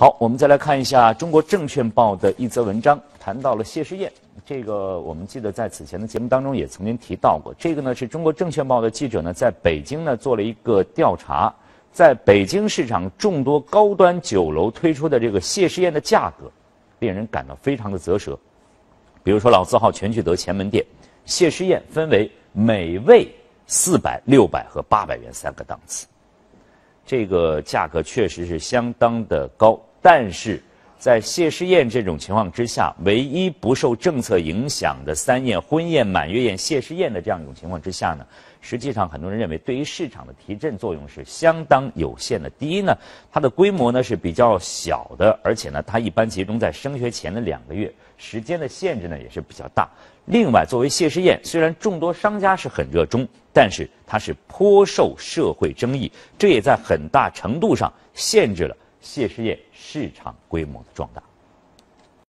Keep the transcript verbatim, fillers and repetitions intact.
好，我们再来看一下《中国证券报》的一则文章，谈到了谢师宴。这个我们记得在此前的节目当中也曾经提到过。这个呢是中国证券报的记者呢在北京呢做了一个调查，在北京市场众多高端酒楼推出的这个谢师宴的价格，令人感到非常的啧舌。比如说老字号全聚德前门店，谢师宴分为每位四百、六百和八百元三个档次。这个价格确实是相当的高，但是在谢师宴这种情况之下，唯一不受政策影响的三宴、婚宴、满月宴、谢师宴的这样一种情况之下呢，实际上很多人认为对于市场的提振作用是相当有限的。第一呢，它的规模呢是比较小的，而且呢它一般集中在升学前的两个月，时间的限制呢也是比较大。另外，作为谢师宴，虽然众多商家是很热衷，但是它是颇受社会争议，这也在很大程度上限制了谢师宴市场规模的壮大。